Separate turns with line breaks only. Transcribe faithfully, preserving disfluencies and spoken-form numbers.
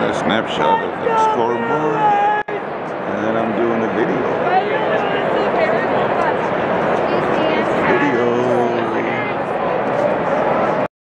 a snapshot of the scoreboard, and I'm doing